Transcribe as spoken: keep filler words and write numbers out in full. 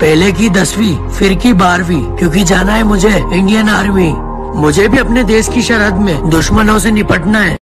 पहले की दसवीं फिर की बारहवीं, क्योंकि जाना है मुझे इंडियन आर्मी। मुझे भी अपने देश की सरहद में दुश्मनों से निपटना है।